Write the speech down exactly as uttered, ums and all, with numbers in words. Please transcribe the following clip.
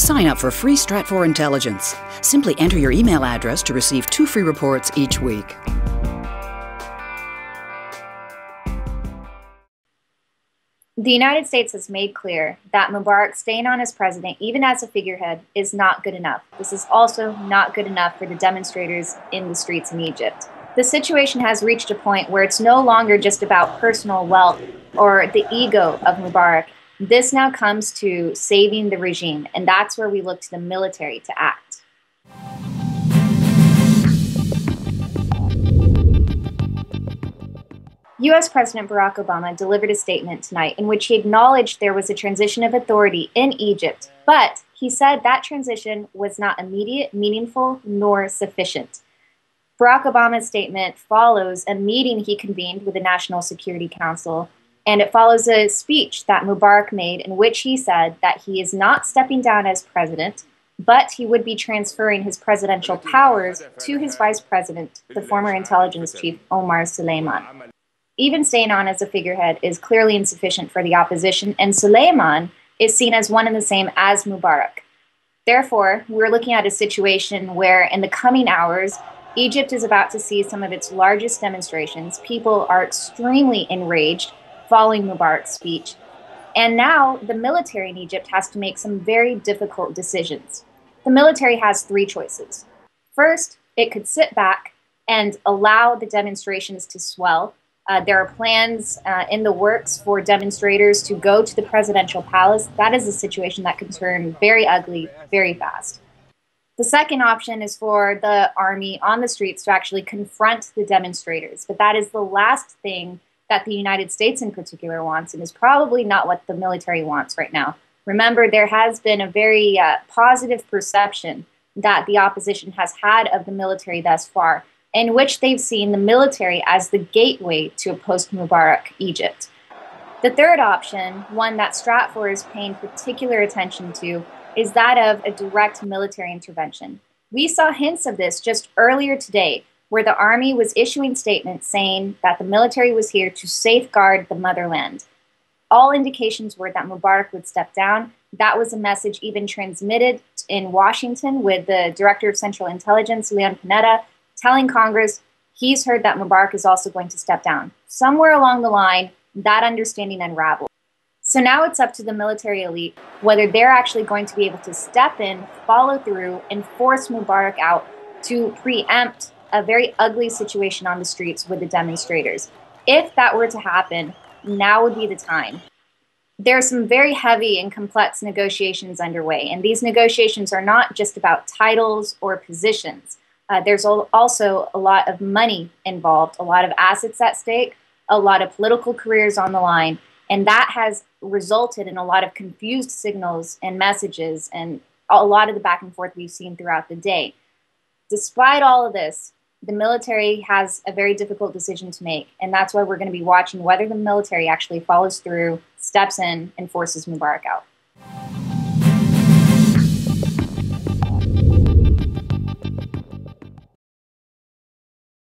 Sign up for free Stratfor Intelligence. Simply enter your email address to receive two free reports each week. The United States has made clear that Mubarak staying on as president, even as a figurehead, is not good enough. This is also not good enough for the demonstrators in the streets in Egypt. The situation has reached a point where it's no longer just about personal wealth or the ego of Mubarak. This now comes to saving the regime, and that's where we look to the military to act. U S President Barack Obama delivered a statement tonight in which he acknowledged there was a transition of authority in Egypt, but he said that transition was not immediate, meaningful, nor sufficient. Barack Obama's statement follows a meeting he convened with the National Security Council, and it follows a speech that Mubarak made in which he said that he is not stepping down as president, but he would be transferring his presidential powers to his vice president, the former intelligence chief Omar Suleiman. Even staying on as a figurehead is clearly insufficient for the opposition, and Suleiman is seen as one and the same as Mubarak. Therefore, we're looking at a situation where in the coming hours, Egypt is about to see some of its largest demonstrations. People are extremely enraged following Mubarak's speech. And now the military in Egypt has to make some very difficult decisions. The military has three choices. First, it could sit back and allow the demonstrations to swell. Uh, there are plans uh, in the works for demonstrators to go to the presidential palace. That is a situation that could turn very ugly very fast. The second option is for the army on the streets to actually confront the demonstrators. But that is the last thing that the United States in particular wants, and is probably not what the military wants right now. Remember, there has been a very uh, positive perception that the opposition has had of the military thus far, in which they've seen the military as the gateway to a post-Mubarak Egypt. The third option, one that Stratfor is paying particular attention to, is that of a direct military intervention. We saw hints of this just earlier today, where the army was issuing statements saying that the military was here to safeguard the motherland. All indications were that Mubarak would step down. That was a message even transmitted in Washington with the Director of Central Intelligence, Leon Panetta, telling Congress he's heard that Mubarak is also going to step down. Somewhere along the line, that understanding unraveled. So now it's up to the military elite whether they're actually going to be able to step in, follow through, and force Mubarak out to preempt a very ugly situation on the streets with the demonstrators. If that were to happen, now would be the time. There are some very heavy and complex negotiations underway, and these negotiations are not just about titles or positions. Uh, there's also a lot of money involved, a lot of assets at stake, a lot of political careers on the line, and that has resulted in a lot of confused signals and messages and a lot of the back and forth we've seen throughout the day. Despite all of this, the military has a very difficult decision to make, and that's why we're going to be watching whether the military actually follows through, steps in, and forces Mubarak out.